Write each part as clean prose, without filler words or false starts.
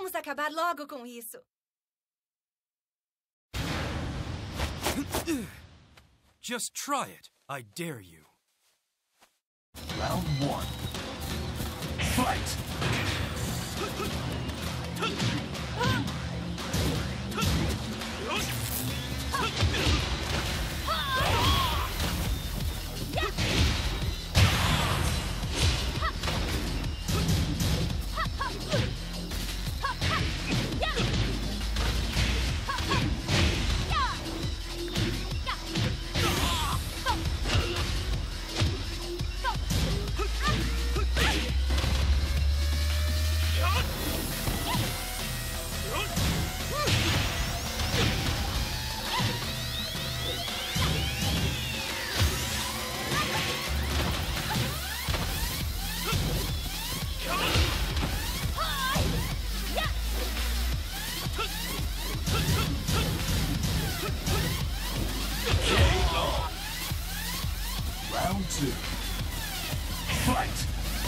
Vamos acabar logo com isso. Just try it. I dare you. Round 1. Fight! Round 2. Fight!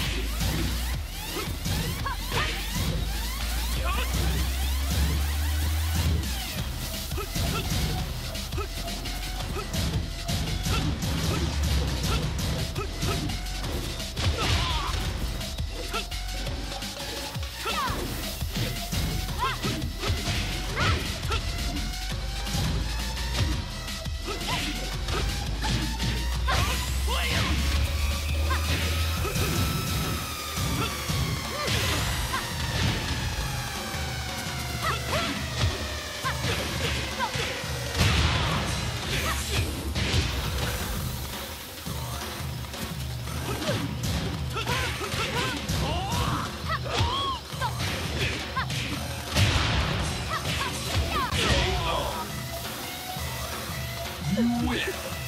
You win!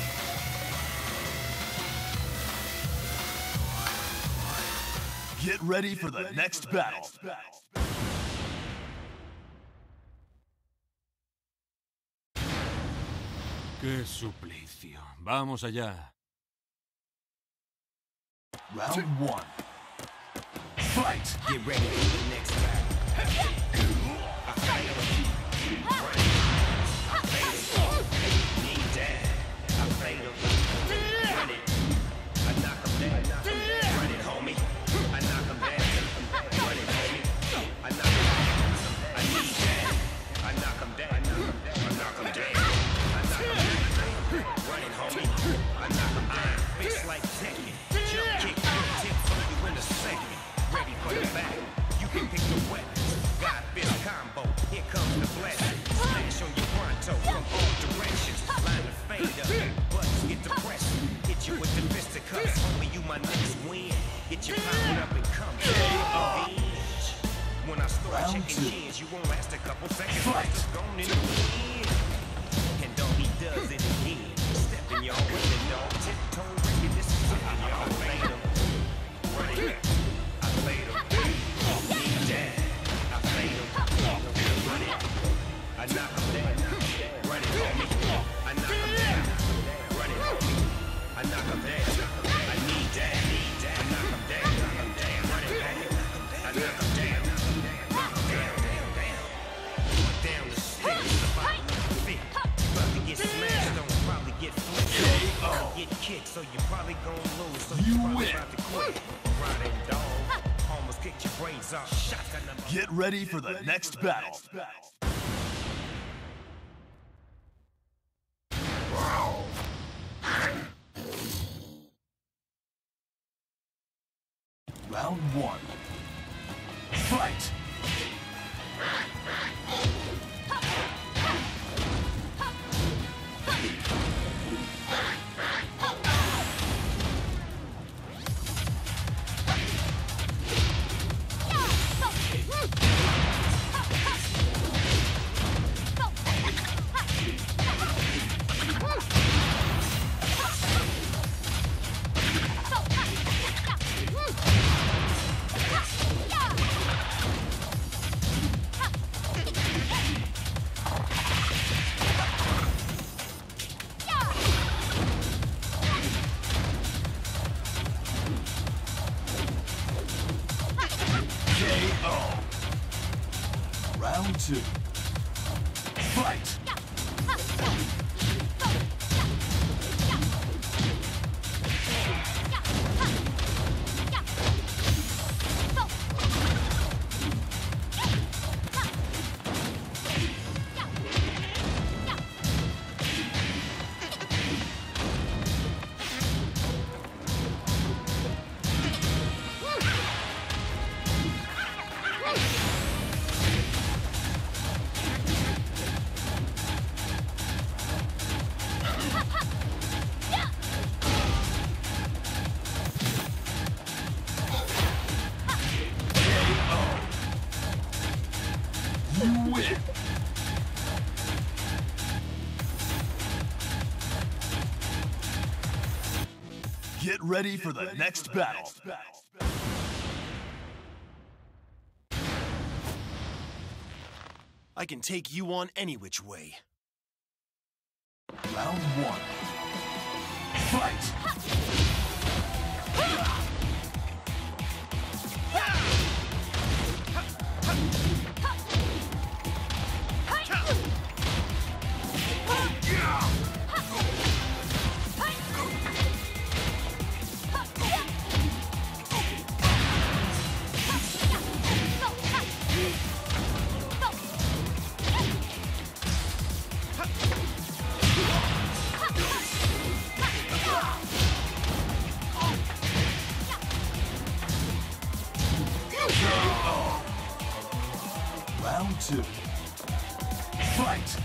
Get ready for the next battle. ¡Qué suplicio! ¡Vamos allá! Round 1. Fight! Get ready for the next battle. Get your power up and come when I start checking kids, you won't last a couple seconds. Just gone in the wind. And don't he does it again. Stepping y'all with the dog, tiptoe ringing. This is something y'all played him. Running, I played him. Need that, I played him. Running, I knock him down. Running, homie, I knock him down. Running, homie, I knock him down. I need that. Get kicked, so you probably gon' lose. So you probably about to quit. Riding dog, almost kicked your brains off. Shotgun number. Get ready for the next battle. Round 1. Fight! Round 2. Fight! You win! Get ready for the next battle. I can take you on any which way. Round 1. Fight! Round 2. Fight!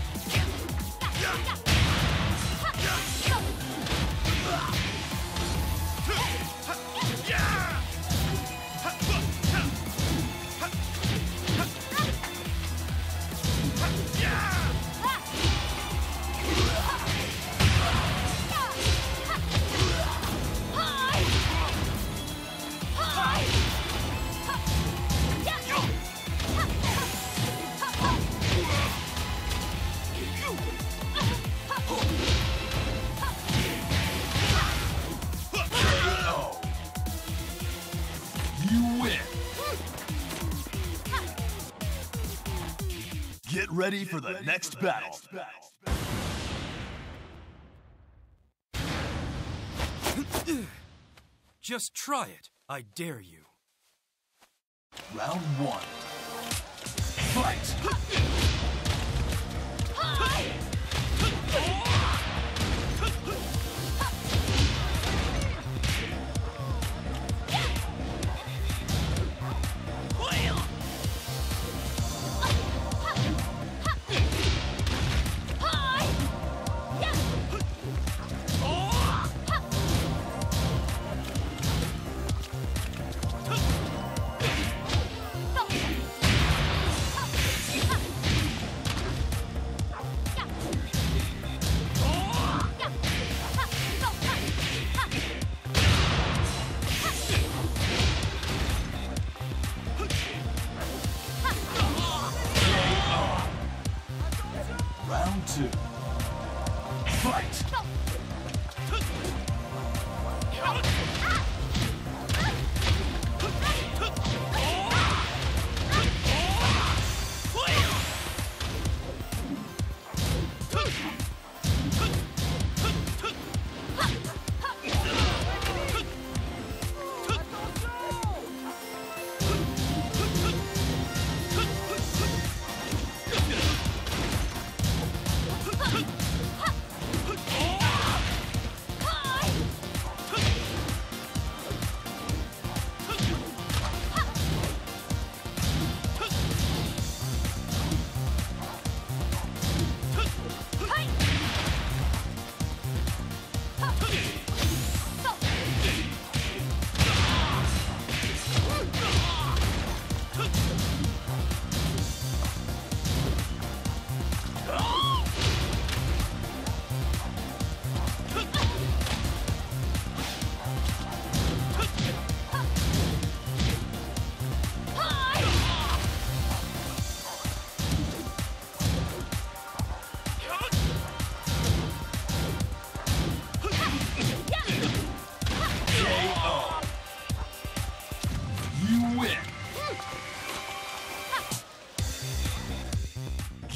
You win! Get ready for the next battle. Just try it. I dare you. Round 1. Fight! Round 2. Fight!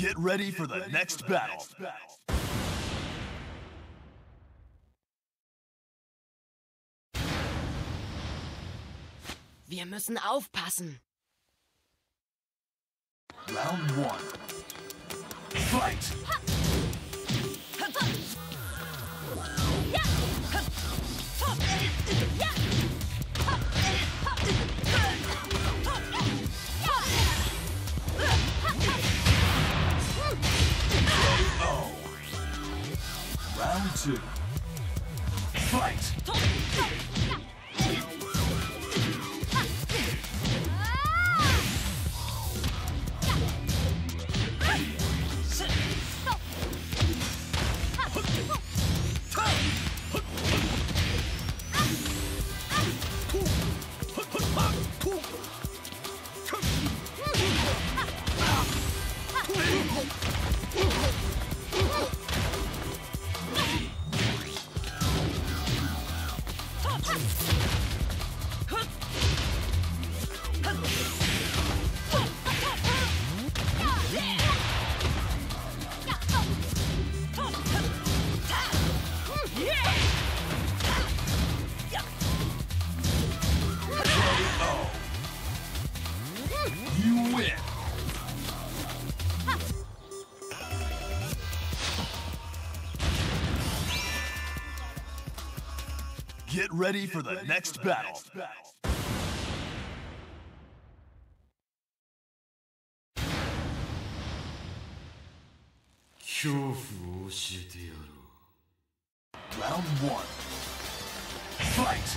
Get ready for the next battle. Wir müssen aufpassen. Round 1. Fight! KO. Round 2. Fight! You win! Get ready for the next battle. Round 1. Fight!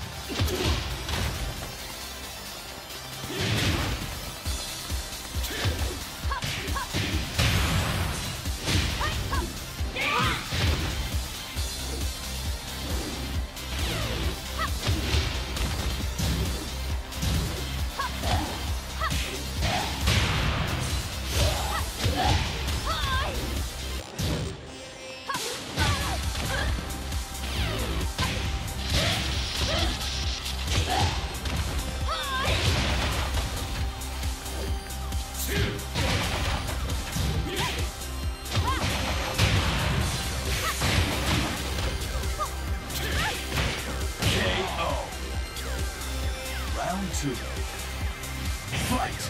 Round 2. Fight!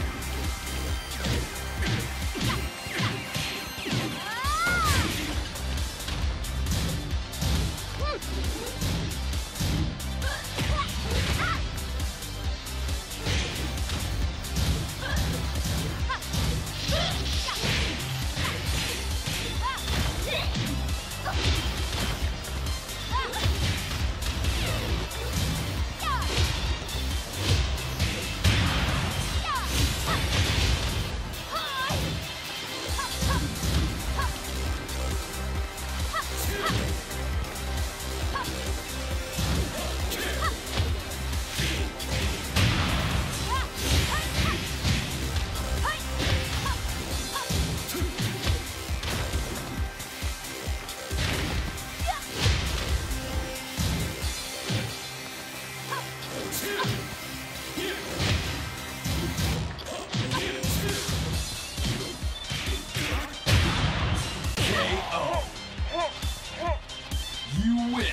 You win!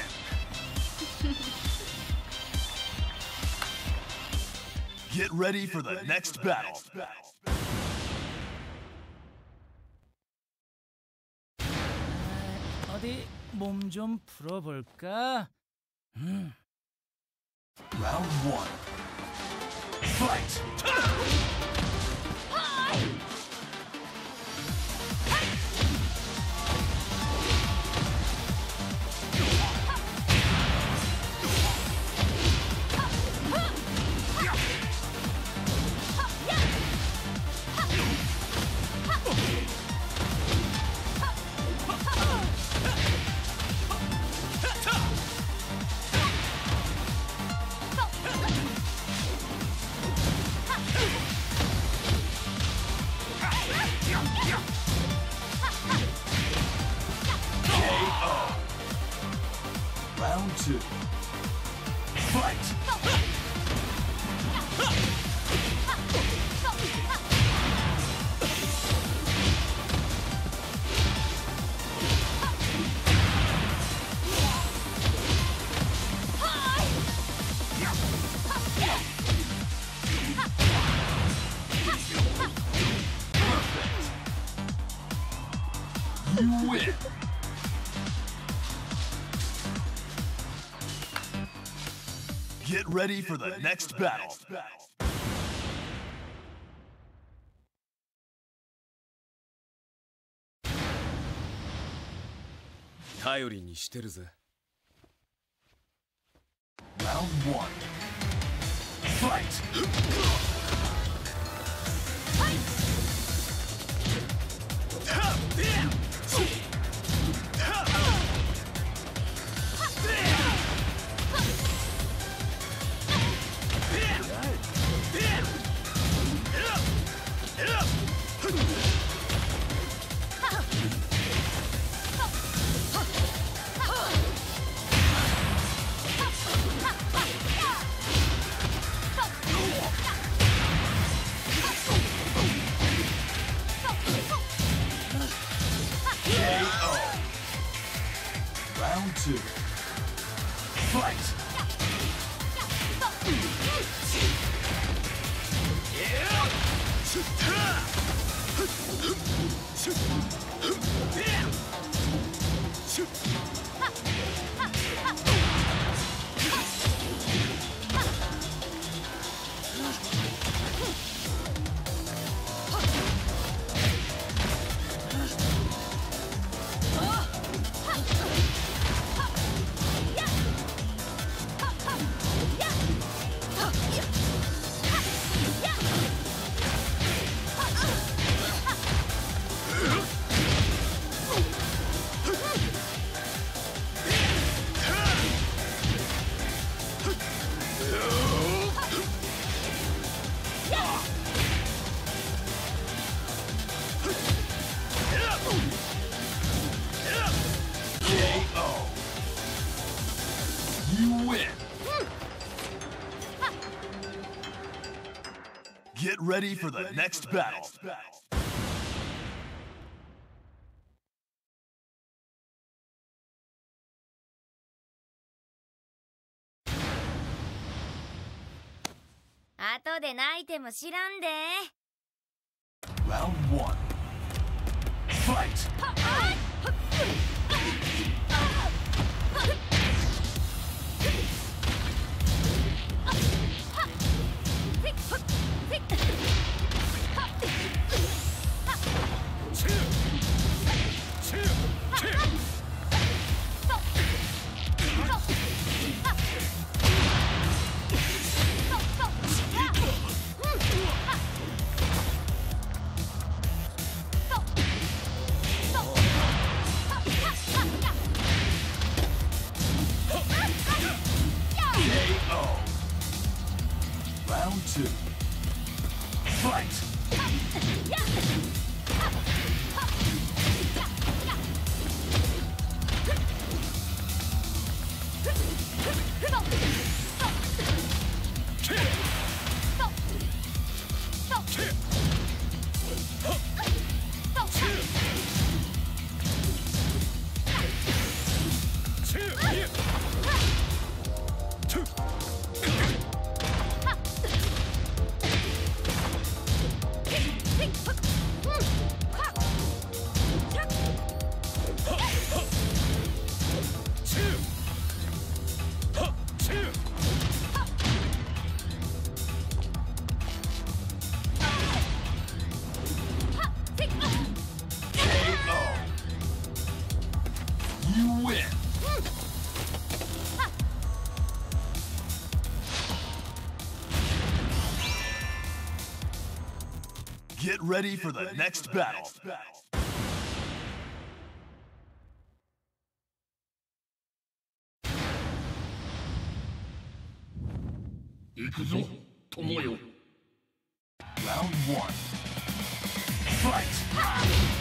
Get ready for the next battle. 어디 몸 좀 풀어볼까? Round 1. Fight! Round 2. Fight! You win. Get ready for the next battle. 頼りにしてるぜ。 Round 1. Fight! Round 2. Fight! You win. Get ready for the next battle. 後で泣いても知らんで。 Round 1. Fight! Round 2. Fight! You win. Get ready for the next battle. Round 1. Fight!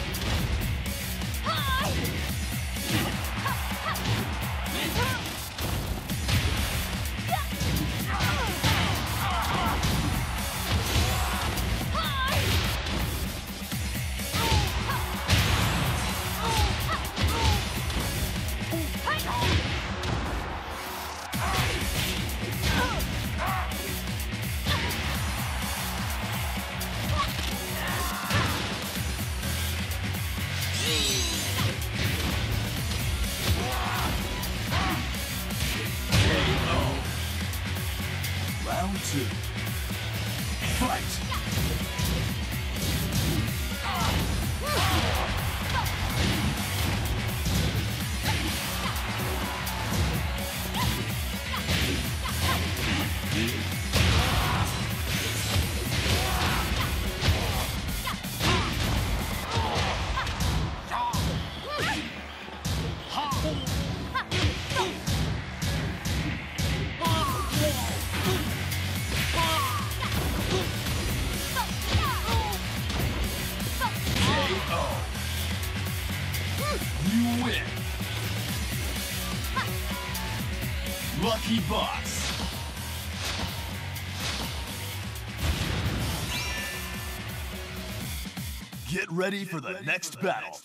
You win. Lucky Boss. Get ready for the next battle.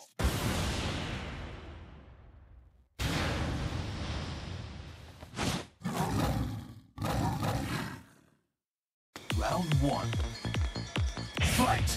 Round 1. Fight!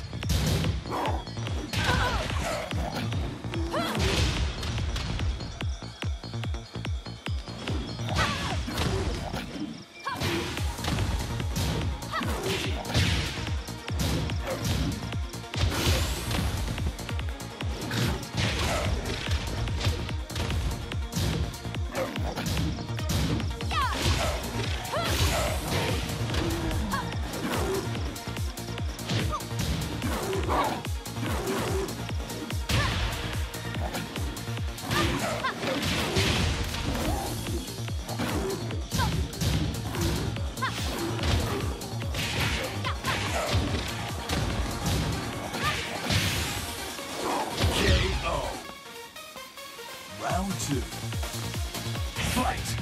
Round 2. Fight!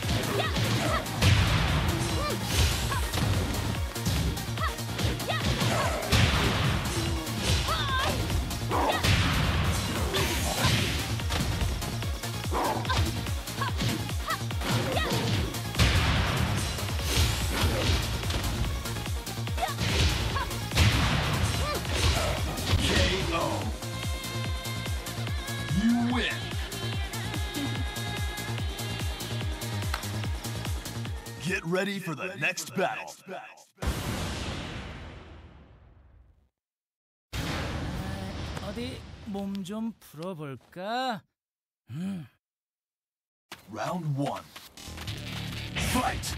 KO. You win. Get ready for the next battle. 어디 몸 좀 풀어볼까? Round 1. Fight!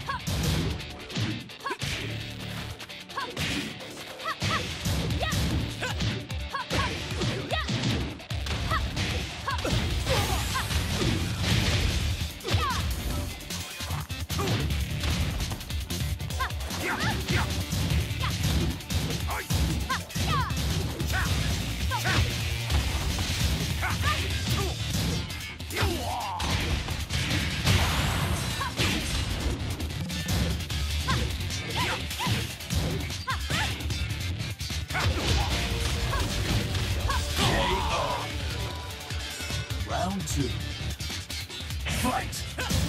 Round 2. Fight!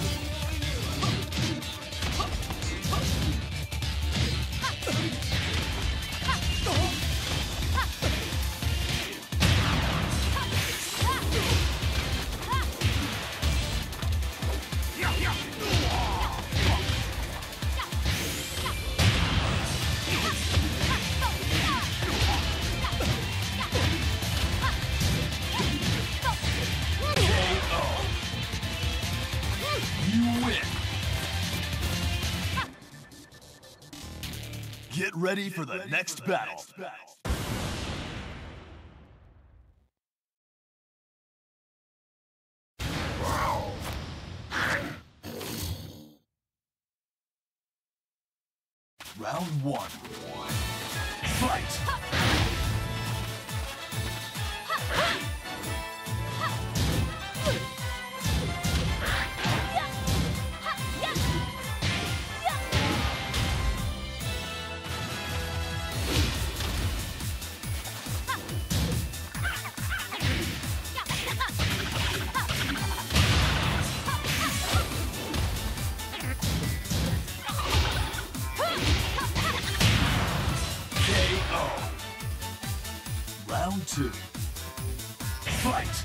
You win. Get ready for the next battle. Round 1. Fight! KO. Round 2. Fight!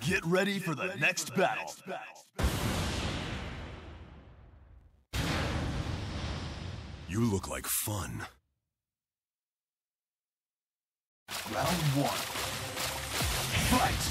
Get ready for the next battle. You look like fun. Round one. Fight!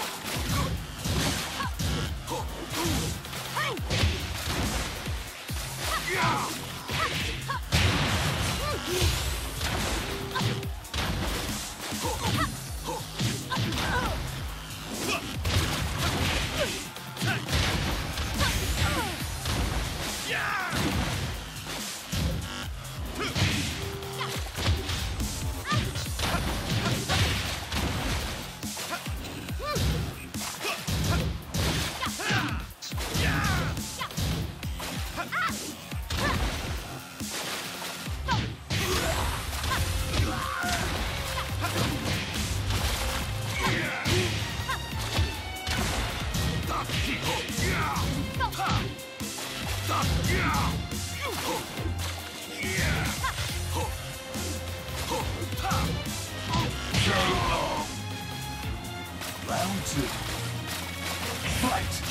Round two. Fight!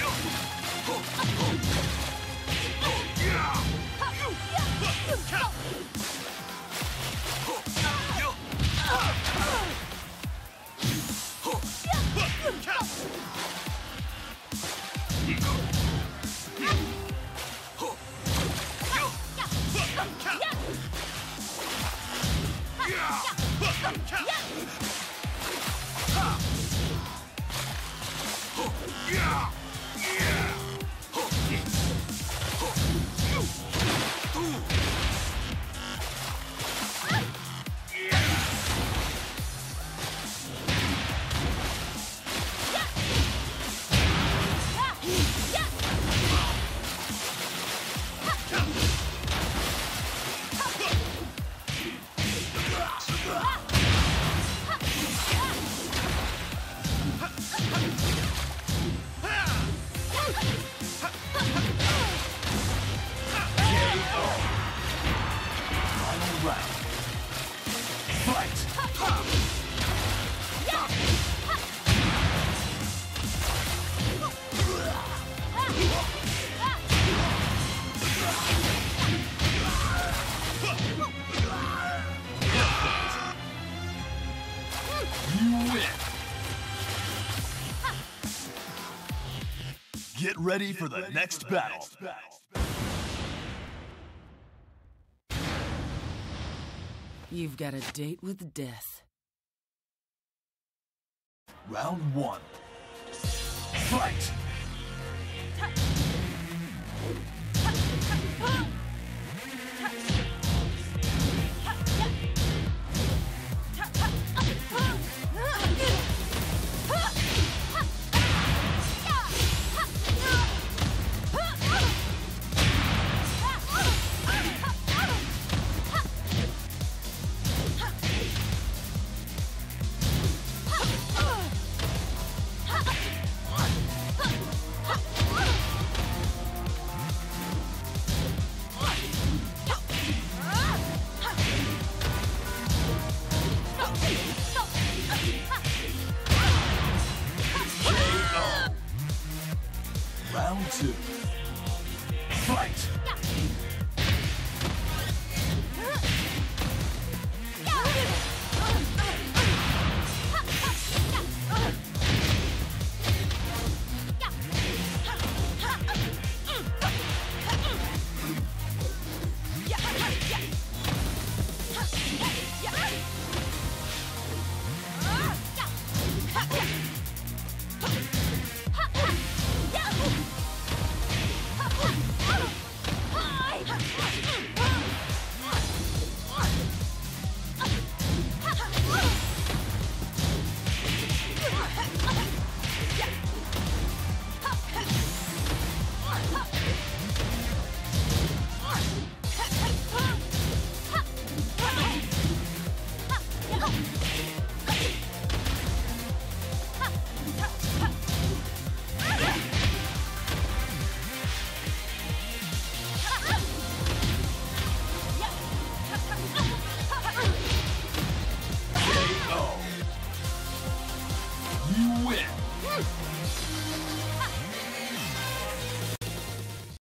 Get ready for the next battle. You've got a date with death. Round one. Fight! Round two.